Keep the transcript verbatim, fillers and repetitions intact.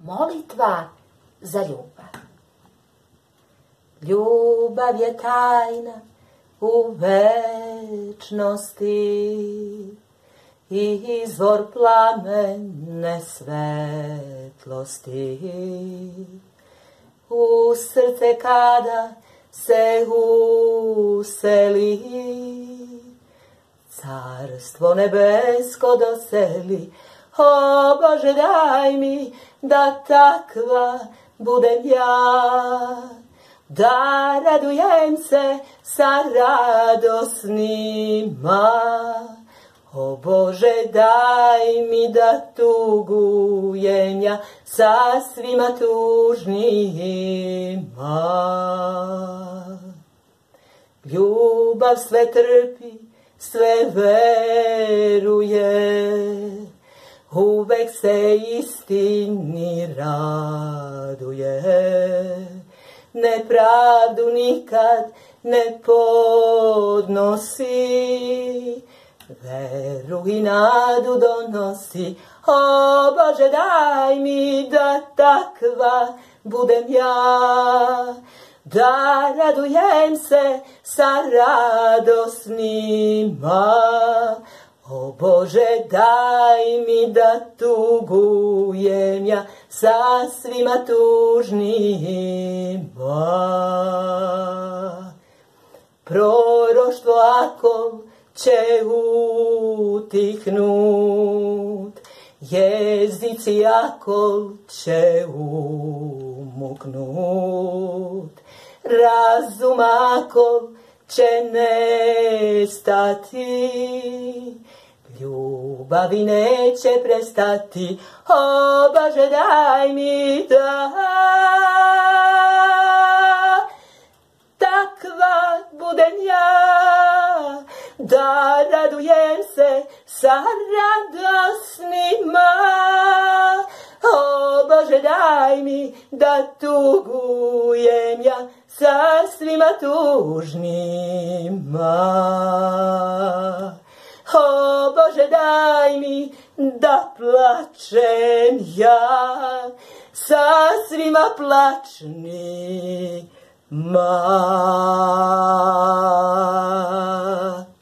Molitva za ljubav. Ljubav je tajna u večnosti i izvor plamene svetlosti. U srce kada se useli, carstvo nebesko doseli. O Bože, daj mi da takva budem ja, da radujem se sa radosnima. O Bože, daj mi da tugujem ja sa svima tužnima. Ljubav sve trpi, sve veruje, uvek se istini raduje. Nepravdu nikad ne podnosi, veru i nadu donosi. O Bože, daj mi da takva budem ja, da radujem se sa radosnima. O Bože, daj mi da tugujem ja sa svima tužnima. Proroštvo ako će utihnut, jezici ako će umuknut, razum ako će nestati, ljubavi neće prestati. O Bože, daj mi da takva budem ja, da radujem se sa radosnima. O Bože, daj mi da tugujem ja sa svima tužnima. O Bože, daj mi da plačem ja sa svima plačnima.